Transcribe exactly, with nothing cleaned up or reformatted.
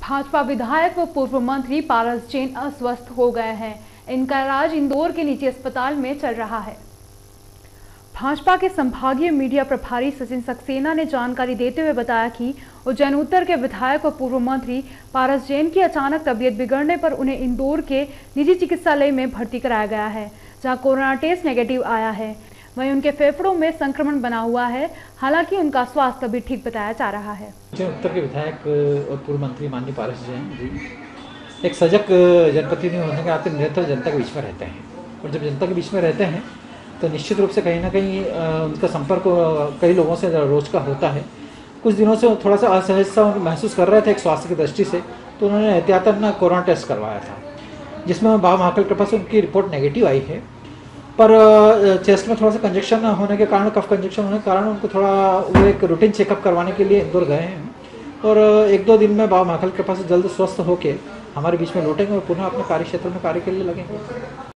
भाजपा विधायक व पूर्व मंत्री पारस जैन अस्वस्थ हो गए हैं। इनका इलाज इंदौर के निजी अस्पताल में चल रहा है। भाजपा के संभागीय मीडिया प्रभारी सचिन सक्सेना ने जानकारी देते हुए बताया कि उज्जैन उत्तर के विधायक व पूर्व मंत्री पारस जैन की अचानक तबीयत बिगड़ने पर उन्हें इंदौर के निजी चिकित्सालय में भर्ती कराया गया है, जहां कोरोना टेस्ट नेगेटिव आया है। वहीं उनके फेफड़ों में संक्रमण बना हुआ है। हालांकि उनका स्वास्थ्य अभी ठीक बताया जा रहा है। उज्जैन उत्तर के विधायक और पूर्व मंत्री माननीय पारस जैन जी एक सजग जनप्रतिनिधि होने के नाते निरंतर जनता के बीच में रहते हैं, और जब जनता के बीच में रहते हैं तो निश्चित रूप से कहीं ना कहीं उनका संपर्क कई लोगों से रोज का होता है। कुछ दिनों से थोड़ा सा असहजता महसूस कर रहे थे एक स्वास्थ्य की दृष्टि से, तो उन्होंने एहतियातन कोरोना टेस्ट करवाया था, जिसमें बाबा महाकाल कृपा से उनकी रिपोर्ट नेगेटिव आई है। पर चेस्ट में थोड़ा सा कंजेक्शन होने के कारण, कफ कंजेक्शन होने के कारण उनको थोड़ा वो एक रूटीन चेकअप करवाने के लिए इंदौर गए हैं, और एक दो दिन में बाबा महाकाल कृपा से जल्द स्वस्थ होकर हमारे बीच में लौटेंगे और पुनः अपने कार्य क्षेत्र में कार्य के लिए लगेंगे।